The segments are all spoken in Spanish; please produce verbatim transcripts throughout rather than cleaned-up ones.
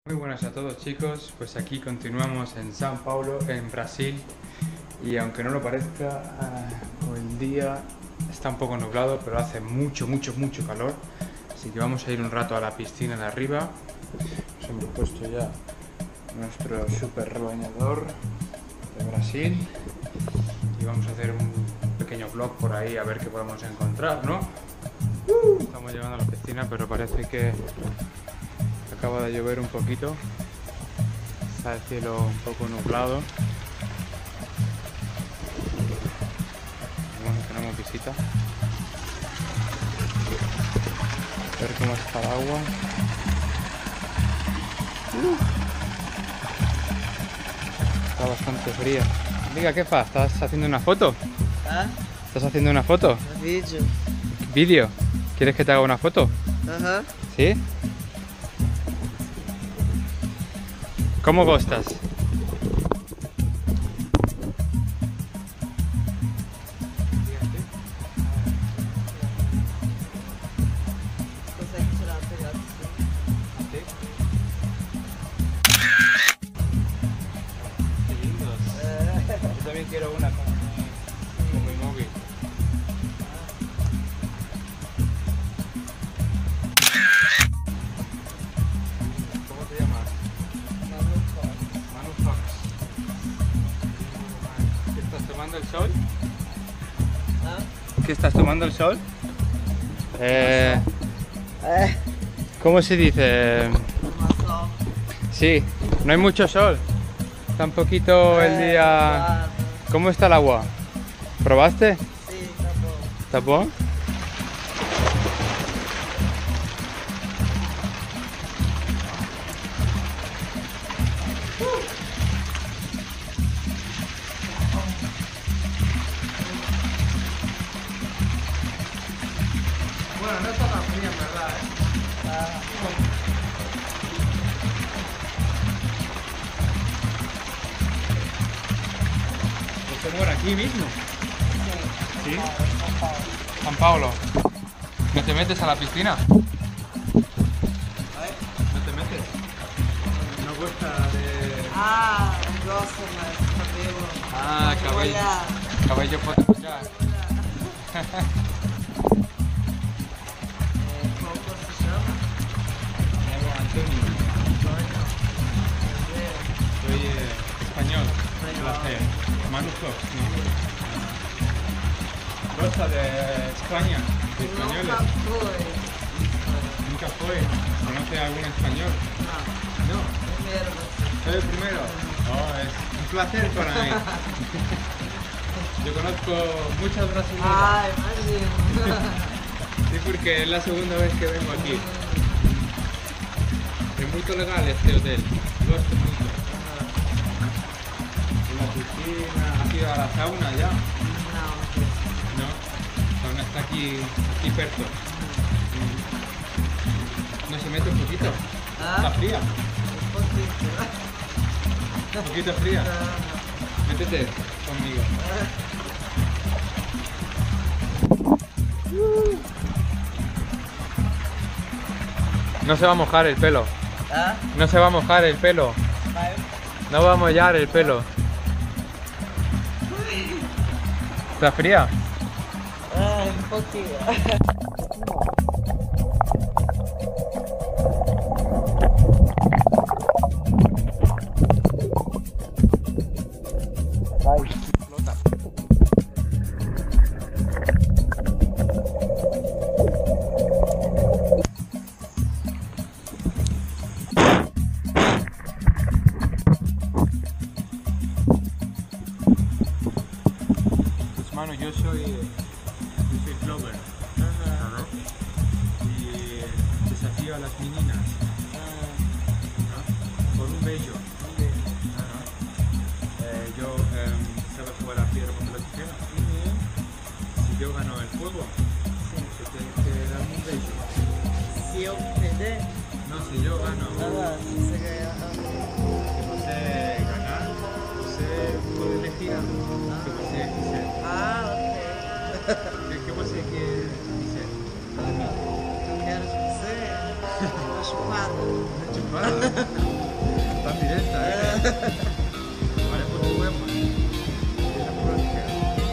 Muy buenas a todos, chicos, pues aquí continuamos en São Paulo, en Brasil, y aunque no lo parezca, uh, el día está un poco nublado, pero hace mucho, mucho, mucho calor, así que vamos a ir un rato a la piscina de arriba. Nos hemos puesto ya nuestro super bañador de Brasil y vamos a hacer un pequeño vlog por ahí a ver qué podemos encontrar, ¿no? Estamos llegando a la piscina, pero parece que acaba de llover un poquito, está el cielo un poco nublado. Bueno, tenemos visita. A ver cómo está el agua. Está bastante fría. Diga, ¿qué fa? ¿Estás haciendo una foto? ¿Ah? ¿Estás haciendo una foto? Un vídeo. ¿Vídeo? ¿Quieres que te haga una foto? Ajá. ¿Sí? ¿Cómo gostas? Consegue tirar a pegada assim. Qué lindos. Yo también quiero una con, con mi móvil. ¿Cómo te llamas? Manu Fox. ¿Qué estás tomando el sol? ¿Ah? ¿Qué estás tomando el sol? Eh, É. ¿Cómo se dice? Formação. Sí, no hay mucho sol. Está un poquito el día... ¿Cómo está el agua? ¿Probaste? Sim, tá bom. ¿Está bueno? Bueno, no está tan fría en verdad, ¿eh? Ah. ¿Usted muere aquí mismo? Sim. ¿Sí? São Paulo. San Pablo. ¿No te metes a la piscina? Oi? ¿No te metes? No gusta de... Ah, não gosto mais do cabelo. Ah, Vou cabello. olhar. Cabello fotocopiar. Vou olhar. É, qual cor se chama? Me llamo Antonio. Antônio. Prazer. Soy eh, español. Español. Placer. Manu Fox, ¿no? Cosa de España, de españoles. Nunca foi. Nunca fue. ¿Conoce algún español? Não. No. Primeiro você. Soy el primero. Oh, es un placer para mí. Yo conozco muchas brasileñas. Ah, imagino. Sí, porque es la segunda vez que vengo aquí. Es muy legal este hotel. Gosto mucho. En la piscina, ¿has ido a la sauna ya? Não, No, la sauna está aquí, aquí perto. No se mete un poquito. Está ah, fría, um pouquinho. un poquito fría. Ah, Métete conmigo. No se va a mojar el pelo. ah, No se va a mojar el pelo. vai. No va a mollar el pelo. ¿Está fría? Ah, um pouquinho. Flota. Pues mano, yo soy, yo soy Flower, Aham. ¿no? Y desafío a las meninas, ¿no? Por un bello. Eh, yo eh, sabes jugar a piedra, papel o tijera. Si yo gano el juego, se tiene que darme un bello. Se eu perder, No, si yo gano, ah, se você ganhar. que você ganar, você puede elegir algo que você quiser. Ah, ok. ¿Qué, qué você quer dizer? Eu quero de você uma chupada. Chupada? directa, ¿eh? Vale, por tu huevo. Empieza por la izquierda.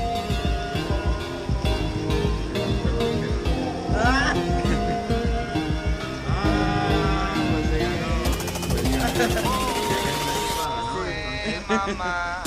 ¡Ah! ¡Ah! Pues se ganó. Pues ya. Ya que no me paga, ¿no? Entonces, Mamá.